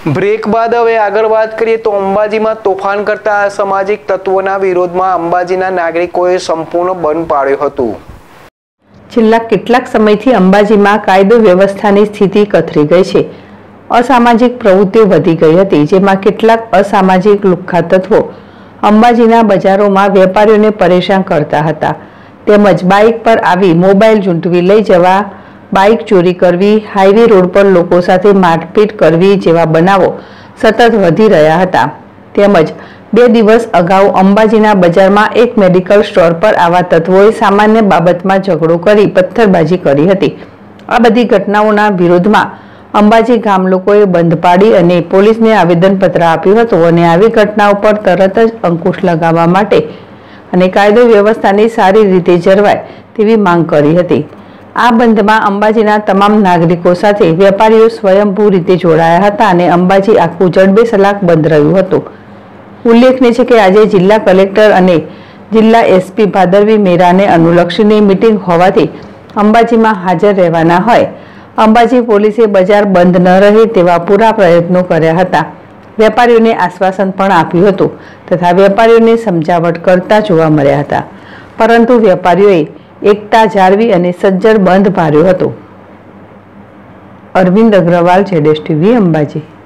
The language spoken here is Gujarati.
બ્રેક બાદ હવે આગળ વાત કરીએ તો અંબાજીમાં તોફાન કરતા અસામાજિક તત્વોના વિરોધમાં અંબાજીના નાગરિકોએ સંપૂર્ણ બંધ પાળ્યું હતું। છેલ્લા કેટલાક સમયથી અંબાજીમાં કાયદો વ્યવસ્થાની સ્થિતિ કથળી ગઈ છે। અસામાજિક પ્રવૃત્તિઓ વધી ગઈ હતી, જેમાં કેટલાક અસામાજિક લુખ્ખા તત્વો અંબાજીના બજારોમાં વેપારીઓને પરેશાન કરતા હતા, તેમજ બાઇક પર આવી મોબાઈલ ઝૂંટવી લઈ જવા, બાઇક ચોરી કરવી, હાઈવે રોડ પર લોકો સાથે મારપીટ કરવી જેવા બનાવો સતત વધી રહ્યા હતા। તેમજ 2 દિવસ અગાઉ અંબાજીના બજારમાં એક મેડિકલ સ્ટોર પર આવા તત્વોએ સામાન્ય બાબતમાં ઝઘડો કરી પથ્થરબાજી કરી હતી। આ બધી ઘટનાઓના વિરોધમાં અંબાજી ગામ લોકોએ બંધ પાડી અને પોલીસને આવેદનપત્ર આપ્યું હતું અને આવી ઘટનાઓ પર તરત જ અંકુશ લગાવવા માટે અને કાયદો વ્યવસ્થાની સારી રીતે જળવાય તેવી માંગ કરી હતી। આ બંધમાં અંબાજીના તમામ નાગરિકો સાથે વેપારીઓ સ્વયંભૂ રીતે જોડાયા હતા અને અંબાજી આખું જડબેસલાક બંધ રહ્યું હતું। ઉલ્લેખનીય છે કે આજે જિલ્લા કલેક્ટર અને જિલ્લા એસપી ભાદરવી મેરાને અનુલક્ષીની મીટિંગ હોવાથી અંબાજીમાં હાજર રહેવાના હોય અંબાજી પોલીસે બજાર બંધ ન રહે તેવા પૂરા પ્રયત્નો કર્યા હતા। વેપારીઓને આશ્વાસન પણ આપ્યું હતું તથા વેપારીઓને સમજાવટ કરતા જોવા મળ્યા હતા, પરંતુ વેપારીઓએ એકતા જાળવી અને સજ્જડ બંધ પાળ્યો હતો। અરવિંદ અગ્રવાલ, ZSTV, અંબાજી।